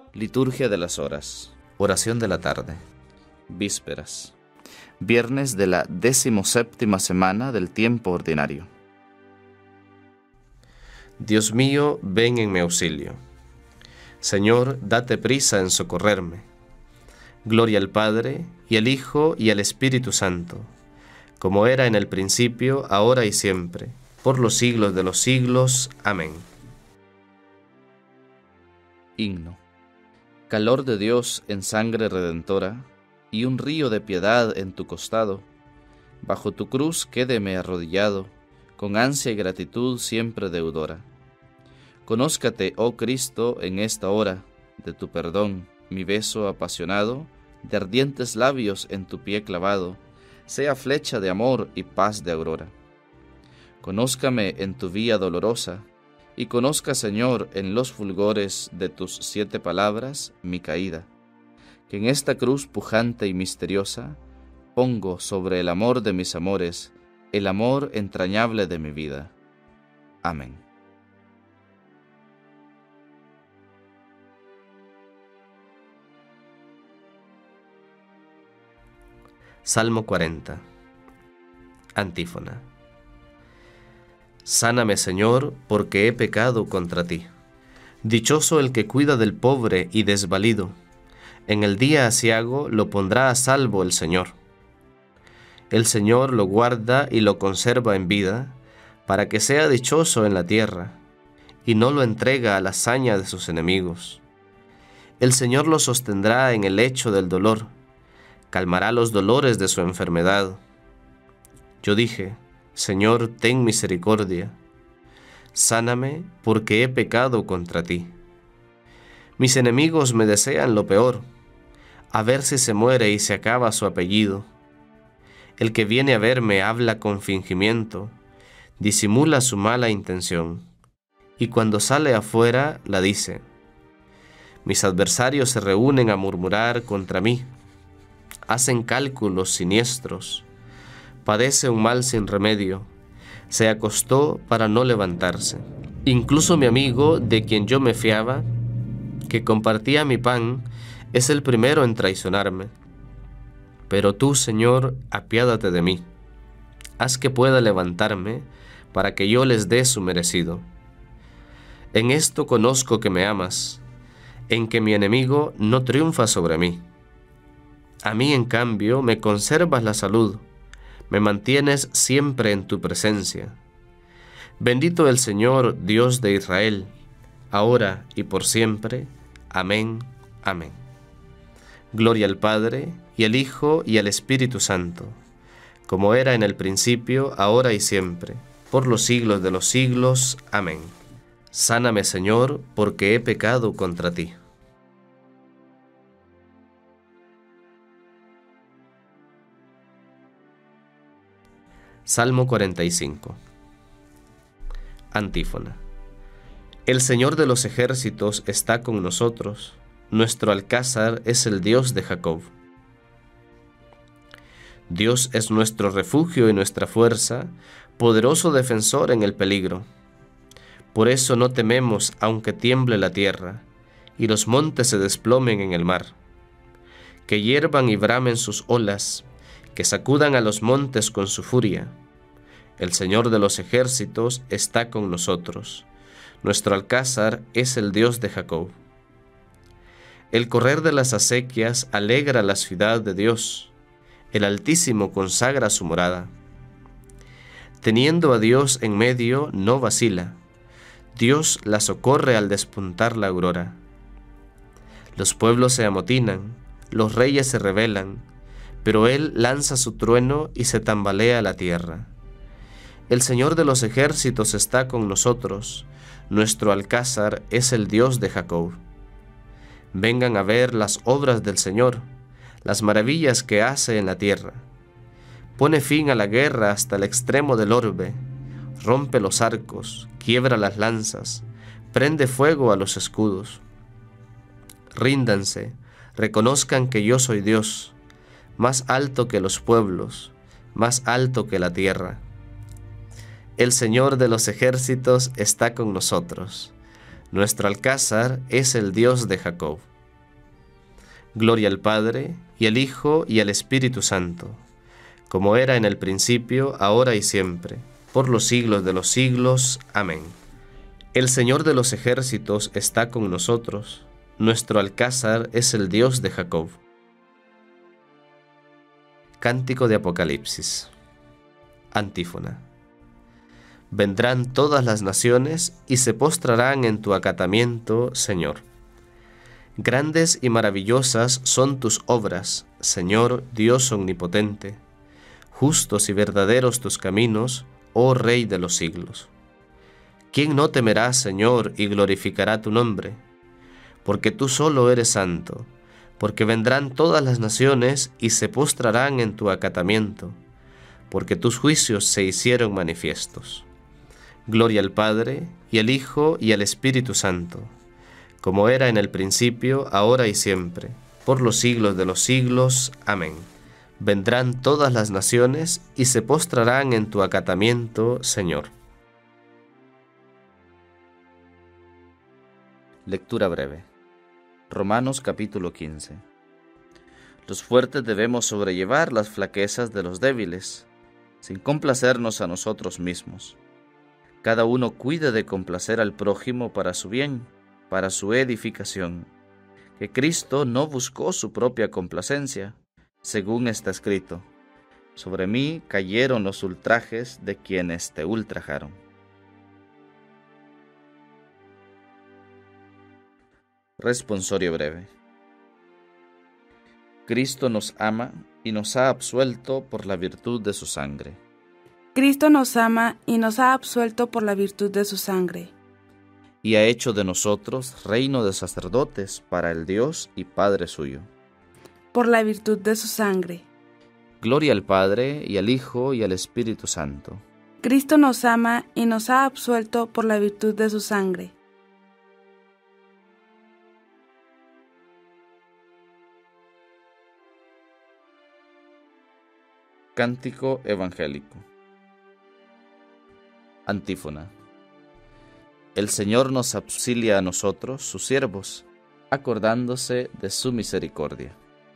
Liturgia de las horas. Oración de la tarde. Vísperas. Viernes de la 17ª semana del tiempo ordinario. Dios mío, ven en mi auxilio. Señor, date prisa en socorrerme. Gloria al Padre, y al Hijo, y al Espíritu Santo, como era en el principio, ahora y siempre, por los siglos de los siglos. Amén. Himno. Calor de Dios en sangre redentora, y un río de piedad en tu costado. Bajo tu cruz quédeme arrodillado, con ansia y gratitud siempre deudora. Conózcate, oh Cristo, en esta hora, de tu perdón, mi beso apasionado, de ardientes labios en tu pie clavado, sea flecha de amor y paz de aurora. Conózcame en tu vía dolorosa, y conozca, Señor, en los fulgores de tus 7 palabras, mi caída, que en esta cruz pujante y misteriosa, pongo sobre el amor de mis amores, el amor entrañable de mi vida. Amén. Salmo 40. Antífona. Sáname, Señor, porque he pecado contra ti. Dichoso el que cuida del pobre y desvalido. En el día aciago lo pondrá a salvo el Señor. El Señor lo guarda y lo conserva en vida, para que sea dichoso en la tierra, y no lo entrega a la saña de sus enemigos. El Señor lo sostendrá en el lecho del dolor, calmará los dolores de su enfermedad. Yo dije: Señor, ten misericordia. Sáname, porque he pecado contra ti. Mis enemigos me desean lo peor, a ver si se muere y se acaba su apellido. El que viene a verme habla con fingimiento, disimula su mala intención, y cuando sale afuera la dice. Mis adversarios se reúnen a murmurar contra mí, hacen cálculos siniestros. Padece un mal sin remedio, se acostó para no levantarse. Incluso mi amigo, de quien yo me fiaba, que compartía mi pan, es el primero en traicionarme. Pero tú, Señor, apiádate de mí. Haz que pueda levantarme, para que yo les dé su merecido. En esto conozco que me amas, en que mi enemigo no triunfa sobre mí. A mí, en cambio, me conservas la salud, me mantienes siempre en tu presencia. Bendito el Señor, Dios de Israel, ahora y por siempre. Amén. Amén. Gloria al Padre, y al Hijo, y al Espíritu Santo, como era en el principio, ahora y siempre, por los siglos de los siglos. Amén. Sáname, Señor, porque he pecado contra ti. Salmo 45. Antífona. El Señor de los ejércitos está con nosotros, nuestro alcázar es el Dios de Jacob. Dios es nuestro refugio y nuestra fuerza, poderoso defensor en el peligro. Por eso no tememos aunque tiemble la tierra, y los montes se desplomen en el mar. Que hiervan y bramen sus olas, que sacudan a los montes con su furia. El Señor de los ejércitos está con nosotros. Nuestro alcázar es el Dios de Jacob. El correr de las acequias alegra la ciudad de Dios. El Altísimo consagra su morada. Teniendo a Dios en medio, no vacila. Dios la socorre al despuntar la aurora. Los pueblos se amotinan, los reyes se rebelan, pero Él lanza su trueno y se tambalea la tierra. El Señor de los ejércitos está con nosotros, nuestro alcázar es el Dios de Jacob. Vengan a ver las obras del Señor, las maravillas que hace en la tierra. Pone fin a la guerra hasta el extremo del orbe, rompe los arcos, quiebra las lanzas, prende fuego a los escudos. Ríndanse, reconozcan que yo soy Dios, más alto que los pueblos, más alto que la tierra. El Señor de los ejércitos está con nosotros. Nuestro alcázar es el Dios de Jacob. Gloria al Padre, y al Hijo, y al Espíritu Santo, como era en el principio, ahora y siempre, por los siglos de los siglos. Amén. El Señor de los ejércitos está con nosotros, nuestro alcázar es el Dios de Jacob. Cántico de Apocalipsis. Antífona. Vendrán todas las naciones y se postrarán en tu acatamiento, Señor. Grandes y maravillosas son tus obras, Señor Dios omnipotente. Justos y verdaderos tus caminos, oh Rey de los siglos. ¿Quién no temerá, Señor, y glorificará tu nombre? Porque tú solo eres santo, porque vendrán todas las naciones y se postrarán en tu acatamiento, porque tus juicios se hicieron manifiestos. Gloria al Padre, y al Hijo, y al Espíritu Santo, como era en el principio, ahora y siempre, por los siglos de los siglos. Amén. Vendrán todas las naciones y se postrarán en tu acatamiento, Señor. Lectura breve. Romanos capítulo 15. Los fuertes debemos sobrellevar las flaquezas de los débiles, sin complacernos a nosotros mismos. Cada uno cuide de complacer al prójimo para su bien, para su edificación, que Cristo no buscó su propia complacencia, según está escrito: sobre mí cayeron los ultrajes de quienes te ultrajaron. Responsorio breve. Cristo nos ama y nos ha absuelto por la virtud de su sangre. Cristo nos ama y nos ha absuelto por la virtud de su sangre. Y ha hecho de nosotros reino de sacerdotes para el Dios y Padre suyo. Por la virtud de su sangre. Gloria al Padre, y al Hijo, y al Espíritu Santo. Cristo nos ama y nos ha absuelto por la virtud de su sangre. Cántico evangélico. Antífona. El Señor nos auxilia a nosotros, sus siervos, acordándose de su misericordia.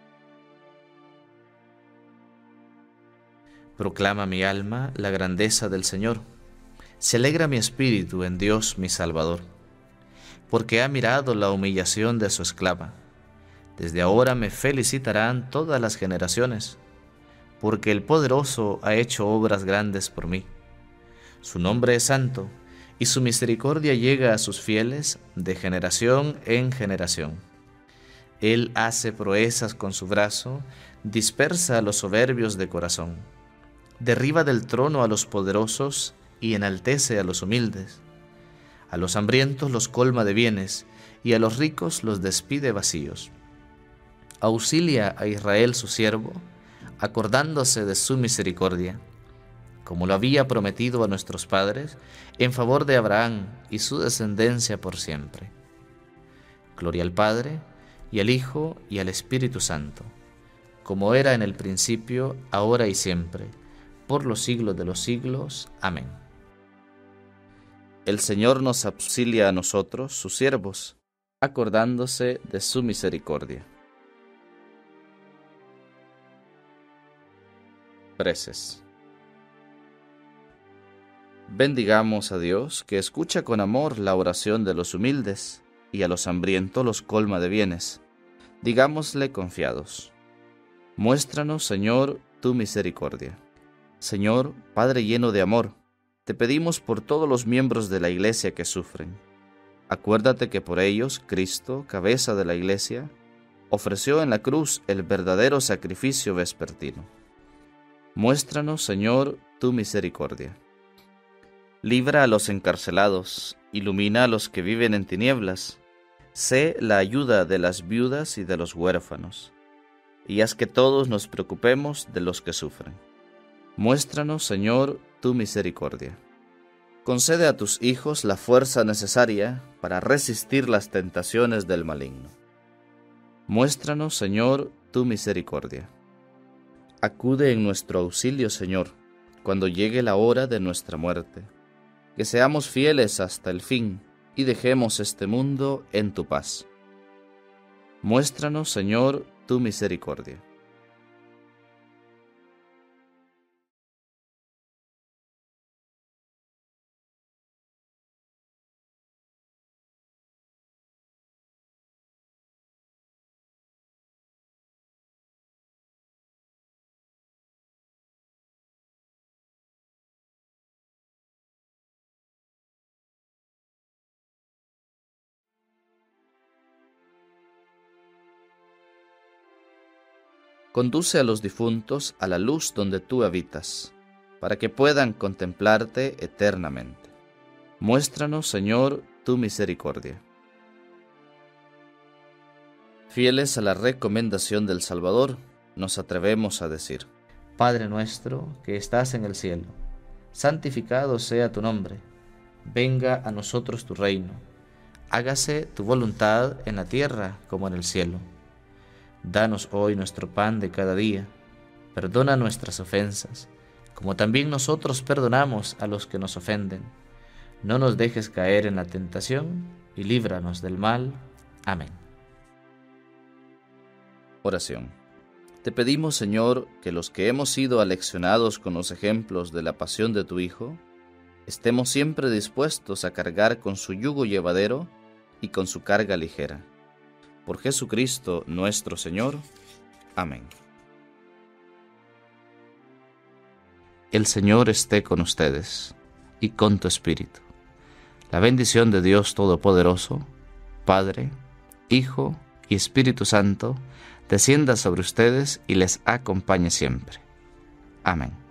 Proclama mi alma la grandeza del Señor. Se alegra mi espíritu en Dios mi Salvador, porque ha mirado la humillación de su esclava. Desde ahora me felicitarán todas las generaciones, porque el Poderoso ha hecho obras grandes por mí. Su nombre es santo, y su misericordia llega a sus fieles de generación en generación. Él hace proezas con su brazo, dispersa a los soberbios de corazón. Derriba del trono a los poderosos y enaltece a los humildes. A los hambrientos los colma de bienes, y a los ricos los despide vacíos. Auxilia a Israel su siervo, acordándose de su misericordia, como lo había prometido a nuestros padres, en favor de Abraham y su descendencia por siempre. Gloria al Padre, y al Hijo, y al Espíritu Santo, como era en el principio, ahora y siempre, por los siglos de los siglos. Amén. El Señor nos auxilia a nosotros, sus siervos, acordándose de su misericordia. Preces. Bendigamos a Dios, que escucha con amor la oración de los humildes, y a los hambrientos los colma de bienes. Digámosle confiados: muéstranos, Señor, tu misericordia. Señor, Padre lleno de amor, te pedimos por todos los miembros de la Iglesia que sufren. Acuérdate que por ellos Cristo, cabeza de la Iglesia, ofreció en la cruz el verdadero sacrificio vespertino. Muéstranos, Señor, tu misericordia. Libra a los encarcelados, ilumina a los que viven en tinieblas, sé la ayuda de las viudas y de los huérfanos, y haz que todos nos preocupemos de los que sufren. Muéstranos, Señor, tu misericordia. Concede a tus hijos la fuerza necesaria para resistir las tentaciones del maligno. Muéstranos, Señor, tu misericordia. Acude en nuestro auxilio, Señor, cuando llegue la hora de nuestra muerte. Que seamos fieles hasta el fin y dejemos este mundo en tu paz. Muéstranos, Señor, tu misericordia. Conduce a los difuntos a la luz donde tú habitas, para que puedan contemplarte eternamente. Muéstranos, Señor, tu misericordia. Fieles a la recomendación del Salvador, nos atrevemos a decir: Padre nuestro que estás en el cielo, santificado sea tu nombre. Venga a nosotros tu reino. Hágase tu voluntad en la tierra como en el cielo. Danos hoy nuestro pan de cada día. Perdona nuestras ofensas, como también nosotros perdonamos a los que nos ofenden. No nos dejes caer en la tentación y líbranos del mal. Amén. Oración. Te pedimos, Señor, que los que hemos sido aleccionados con los ejemplos de la pasión de tu Hijo, estemos siempre dispuestos a cargar con su yugo llevadero y con su carga ligera. Por Jesucristo nuestro Señor. Amén. El Señor esté con ustedes y con tu espíritu. La bendición de Dios Todopoderoso, Padre, Hijo y Espíritu Santo, descienda sobre ustedes y les acompañe siempre. Amén.